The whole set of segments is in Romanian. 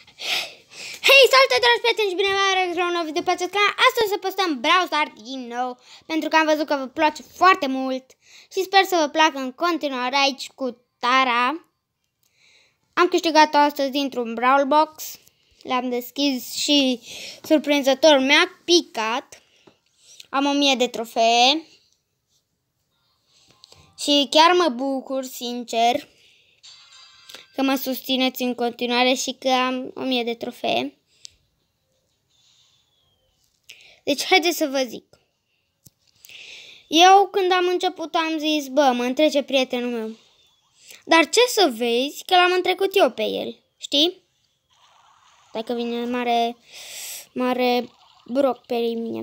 Hei, salut, dragi prieteni și bine v-am regăsit la un nou video pe acest canal. Astăzi o să postăm Brawl Stars din nou, pentru că am văzut că vă place foarte mult și sper să vă placă în continuare aici cu Tara. Am câștigat-o astăzi dintr-un Brawl Box, le-am deschis și surprinzător mi-a picat. Am 1000 de trofee și chiar mă bucur, sincer, că mă susțineți în continuare și că am 1000 de trofee. Deci, haideți să vă zic. Eu, când am început, am zis, bă, mă întrece prietenul meu. Dar ce să vezi că l-am întrecut eu pe el, știi? Dacă vine mare broc pe mine.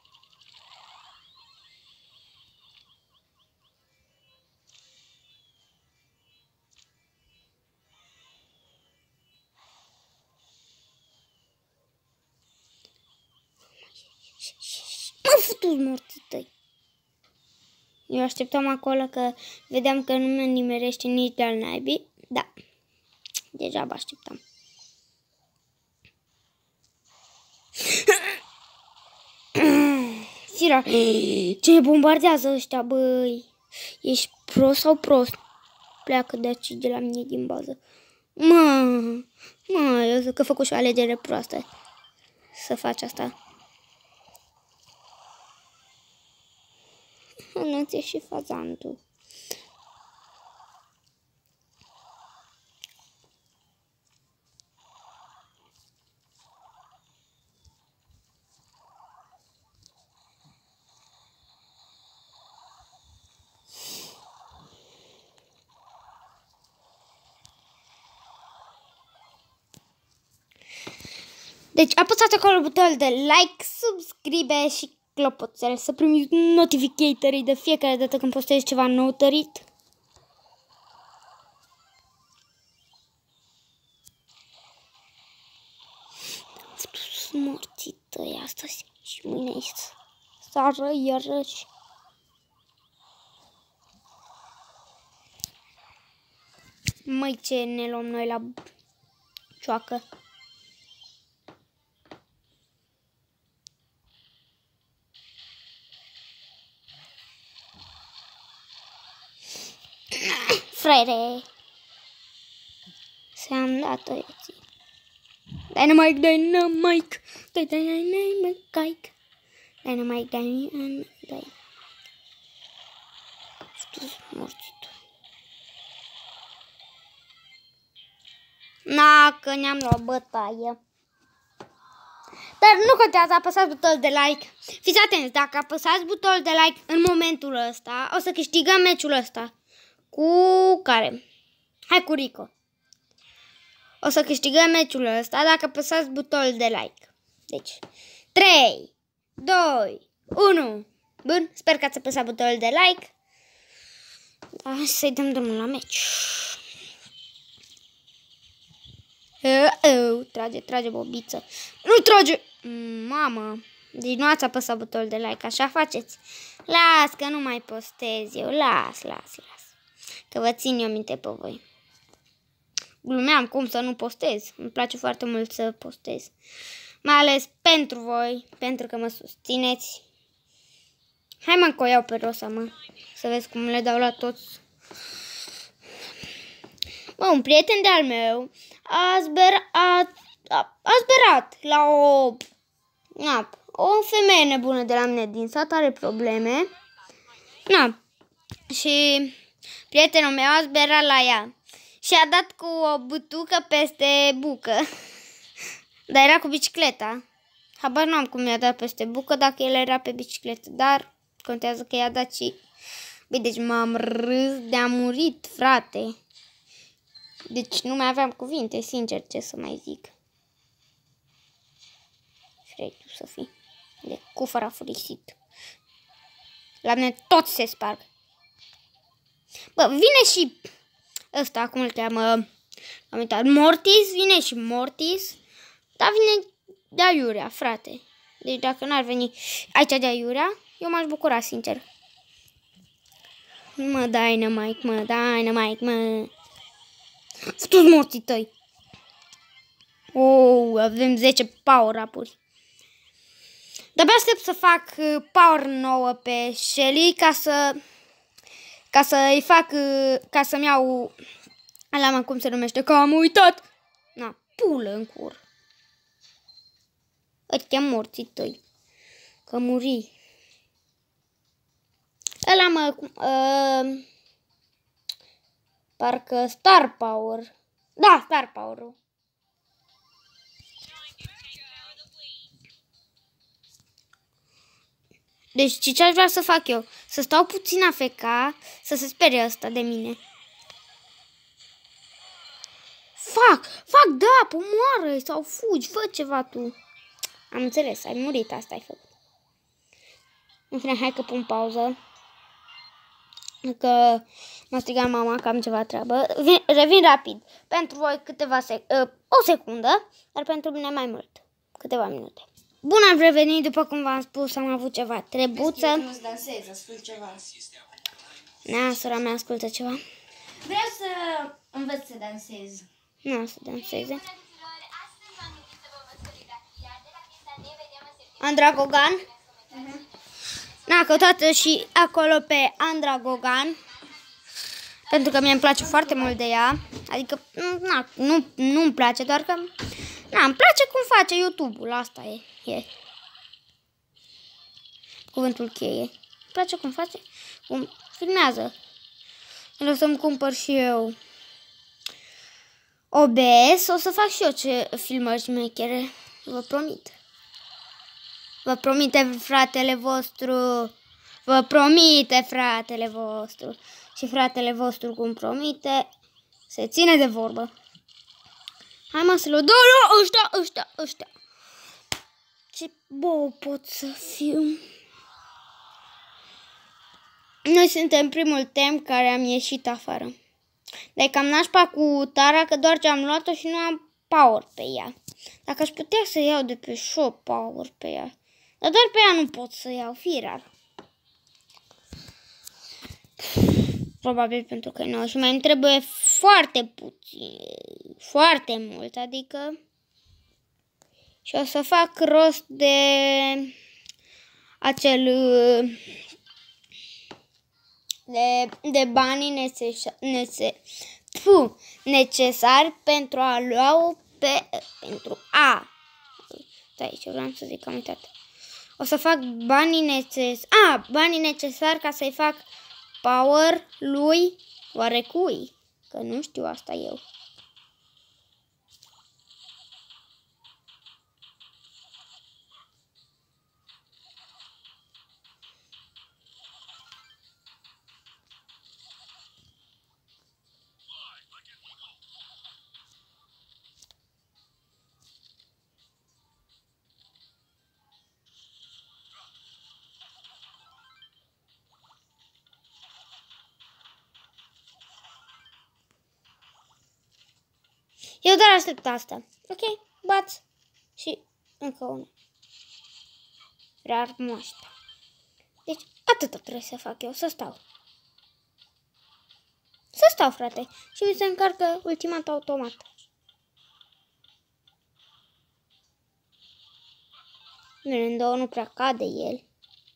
Mă futu morții tăi. Eu așteptam acolo că vedeam că nu mă nimerește nici de-al naibii. Da, degeaba așteptam. Sira, ce ne bombardează ăștia, băi? Ești prost sau prost? Pleacă de aici, de la mine, din bază. Eu zic că făcut și o alegere proastă să faci asta. Nu ți-e și fazantul. Deci apăsați acolo butonul de like, subscribe și clopoțel să primiți notificatorii de fiecare dată când postez ceva nou tărit. Morții tăi astăzi și mâine sară iarăși. Măi, ce ne luăm noi la cioacă. Frere, s-am dat oieții. Dynamite. Na, că ne-am luat bătaie. Dar nu contează, apăsați butonul de like. Fiți atenți, dacă apăsați butonul de like în momentul ăsta, o să câștigăm meciul ăsta. Cu care? Hai cu Rico. O să câștigăm meciul ăsta dacă apăsați butonul de like. Deci, 3, 2, 1. Bun, sper că ați apăsat butonul de like. Hai să-i dăm drumul la meci. Trage bobiță. Nu trage! Mamă, deci nu ați apăsat butonul de like, așa faceți. Las că nu mai postez eu, las. Că vă țin eu minte pe voi. Glumeam cum să nu postez. Îmi place foarte mult să postez. Mai ales pentru voi, pentru că mă susțineți. Hai mă, că o iau pe Rosa, mă. Să vezi cum le dau la toți. Mă, un prieten de-al meu a zberat la o femeie nebună de la mine din sat, are probleme. Și prietenul meu a zberat la ea și a dat cu o butucă peste bucă. Dar era cu bicicleta. Habar nu am cum i-a dat peste bucă dacă el era pe bicicletă, dar contează că i-a dat și... Băi, deci m-am râs de-a murit, frate. Deci nu mai aveam cuvinte, sincer, ce să mai zic. Vrei tu să fii de cufăra furisit. La mine tot se sparg. Bă, vine și ăsta, cum îl cheamă, am uitat, Mortis, vine și Mortis, dar vine de aiurea, frate. Deci dacă n-ar veni aici de aiurea, eu m-aș bucura, sincer. Dynamite, mă. Futu-ți morții tăi. Oh, avem 10 power-up-uri. De-abia aștept să fac power 9 pe Shelly ca să-i fac, ca să-mi iau, alama cum se numește, că am uitat. Na, pulă în cur. Ăștia morții tăi. Că muri. Ăla parcă Star Power. Da, Star Power-ul. Deci ce aș vrea să fac eu? Să stau puțin AFK, să se sperie ăsta de mine. Fac, da, pomoară-i sau fugi, fă ceva tu. Am înțeles, ai murit, asta ai făcut. În fine, hai că pun pauză. Că m-a strigat mama că am ceva treabă. Revin rapid. Pentru voi o secundă, dar pentru mine mai mult. Câteva minute. Bun, am revenit, după cum v-am spus, am avut ceva trebuță. Nu-ți dansezi, ascult ceva. Na, sora mea ascultă ceva. Vreau să învăț să dansez. Nu, să danseze. Andragogan. Na, căutați și acolo pe Andragogan. Pentru că mie îmi place foarte mult de ea. Adică, na, nu-mi place, doar că... Na, îmi place cum face YouTube-ul, asta e. Cuvântul cheie. Îmi place cum face, cum filmează. O să-mi cumpăr și eu OBS, o să fac și eu ce filmări șmechere, vă promit. Vă promite fratele vostru, vă promite fratele vostru. Și fratele vostru cum promite, se ține de vorbă. Hai mă să-l dau, ăștia. Ce bou pot să fiu. Noi suntem primul tem care am ieșit afară. Dar e cam nașpa cu Tara că doar ce am luat-o și nu am power pe ea. Dacă aș putea să iau de pe shop power pe ea. Dar doar pe ea nu pot să iau, fi rar. Probabil pentru că nu. Și mai îmi trebuie foarte puțin. Foarte mult, adică. Și o să fac rost de acel... de banii necesari pentru a lua pentru a. Stai, ce vreau să zic, am uitat. O să fac banii necesari ca să-i fac power lui oarecui, că nu știu asta eu. Eu doar aștept asta. Ok, bați. Și încă una. Rar moașta. Deci atâta trebuie să fac eu, să stau. Să stau, frate. Și mi se încarcă ultimat automat. Bine, în două nu prea cade el.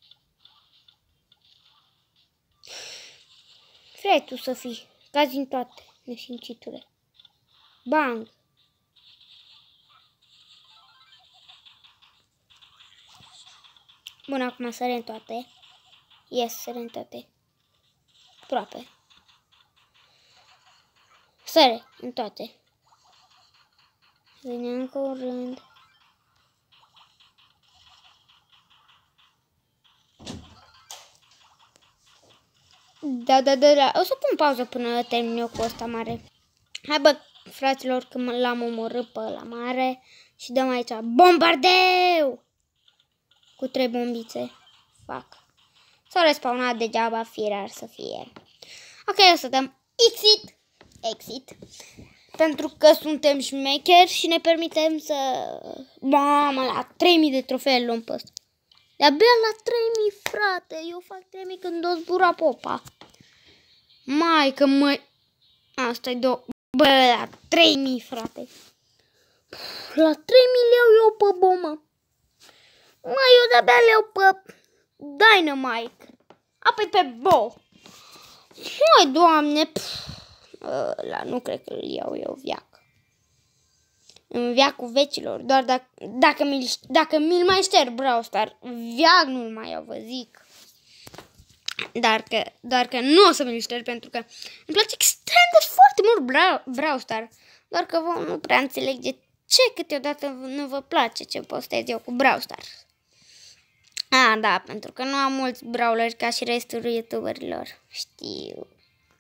Vrei tu să fii. Cazi în toate, nesimțitule. Bang! Bun, acum sări în toate. Yes, sări în toate. Aproape. Sări în toate. Vine încă un rând. Da. O să pun pauză până termin eu cu ăsta mare. Hai bă, fraților, că l-am omorât pe ăla mare. Și dăm aici bombardeu! Cu 3 bombițe. Fac. S-au respawnat degeaba, firar să fie. Ok, o să dăm exit. Pentru că suntem șmecheri și ne permitem să... Mamă, la 3000 de trofee luăm pe ăsta. De-abia la 3000, frate. Eu fac 3000 când o zbura popa. Mai că măi... Asta-i două... Bă, la 3000, frate. La 3 mii le iau eu pe bomă. Mai eu de-abia le iau pe Dynamite. Apoi pe Bo. Măi, Doamne. Ăla nu cred că îl iau eu veac. În veacul vecilor. Doar dacă mi-l mai șterg Brawl Stars, veac nu-l mai iau, vă zic. Doar că nu o să mi-l șterg pentru că îmi place extrem de foarte mult Brawl Stars. Doar că vă nu prea înțeleg de ce câteodată nu vă place ce postez eu cu Brawl Stars. Da, pentru că nu am mulți brawleri ca și restul youtuberilor. Știu.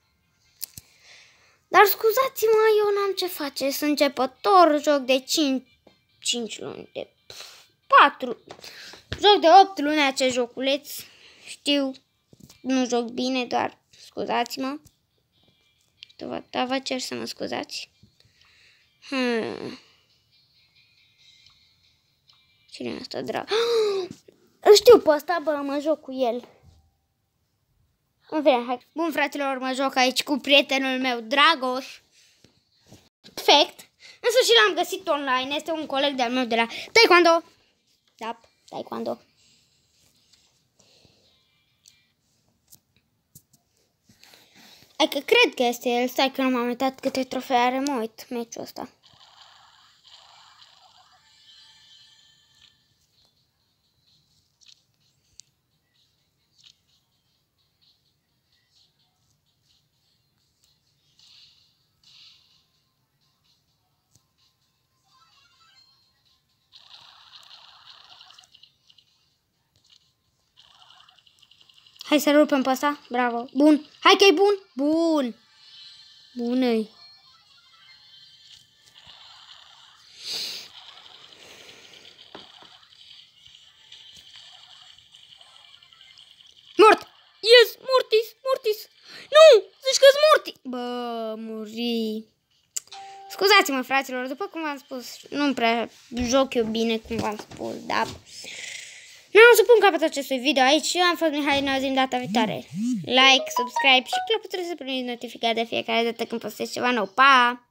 Dar scuzați-mă, eu n-am ce face. Sunt începător, joc de 5 luni, de 4. Joc de 8 luni acest joculeț. Știu, nu joc bine, doar scuzați-mă. Vă cer să mă scuzați. Cine e asta, drag? Îl știu pe ăsta, bă, mă joc cu el. Bun, fraților, mă joc aici cu prietenul meu, Dragoș. Perfect. În sfârșit l-am găsit online. Este un coleg de-al meu de la Taekwondo. Da, Taekwondo. Adică cred că este el. Stai că nu m-am uitat câte trofee are. Mă uit meciul ăsta. Hai să rupem pe ăsta. Bravo. Bun. Hai că e bun. Bun. Bună-i. Mort. Yes. Mortis. Nu. Zici că-s morti. Bă, muri. Scuzați-mă, fraților. După cum v-am spus, nu prea joc eu bine, cum v-am spus, da. Nu am să pun capăt acestui video aici. Eu am fost Mihai, ne auzim data viitoare. Like, subscribe și clopoțelul să primiți notificări de fiecare dată când postez ceva nou. Pa!